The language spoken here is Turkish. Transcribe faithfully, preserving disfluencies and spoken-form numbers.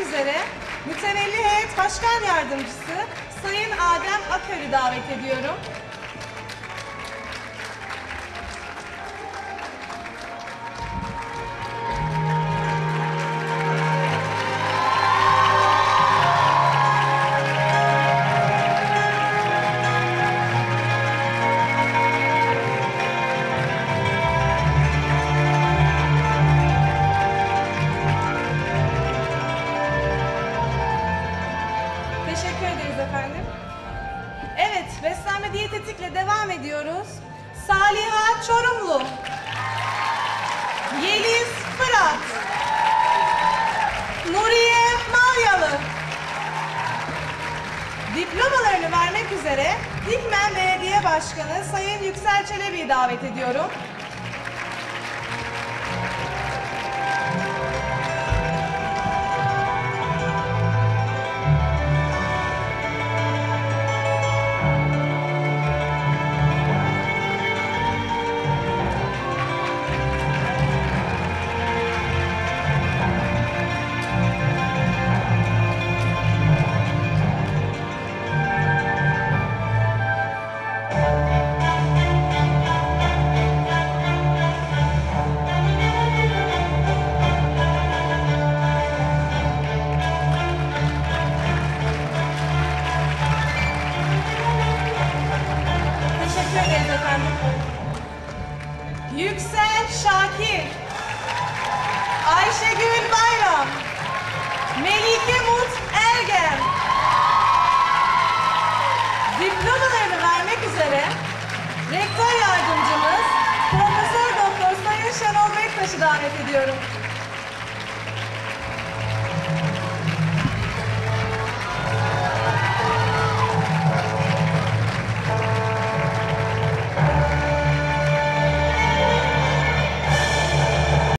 üzere Mütevelli Heyet Başkan Yardımcısı Sayın Adem Akör'ü davet ediyorum. Teşekkür ederiz efendim. Evet, beslenme diyetetikle devam ediyoruz. Saliha Çorumlu, Yeliz Fırat, Nuriye Malyalı. Diplomalarını vermek üzere Dikmen Belediye Başkanı Sayın Yüksel Çelebi'yi davet ediyorum. Yüksel Şakir, Ayşegül Bayram, Melike Mut Ergen. Diplomalarını vermek üzere Rektör Yardımcımız Profesör Doktor Sayın Şenol Bektaş'ı davet ediyorum.